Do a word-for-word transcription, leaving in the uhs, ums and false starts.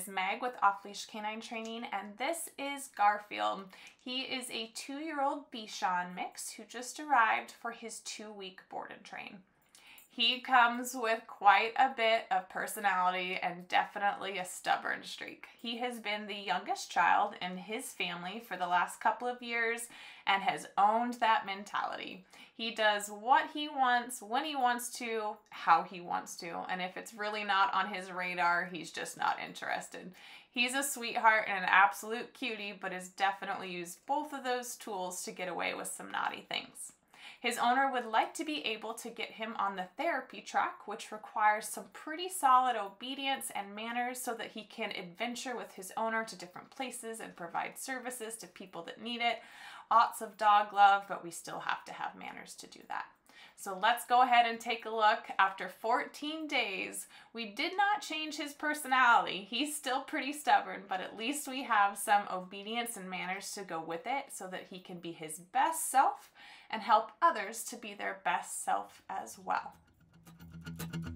is Meg with Off Leash Canine Training, and this is Garfield. He is a two-year-old Bichon mix who just arrived for his two-week board and train. He comes with quite a bit of personality and definitely a stubborn streak. He has been the youngest child in his family for the last couple of years and has owned that mentality. He does what he wants, when he wants to, how he wants to, and if it's really not on his radar, he's just not interested. He's a sweetheart and an absolute cutie, but has definitely used both of those tools to get away with some naughty things. His owner would like to be able to get him on the therapy track, which requires some pretty solid obedience and manners so that he can adventure with his owner to different places and provide services to people that need it. Lots of dog love, but we still have to have manners to do that. So let's go ahead and take a look. After fourteen days, we did not change his personality. He's still pretty stubborn, but at least we have some obedience and manners to go with it so that he can be his best self and help others to be their best self as well.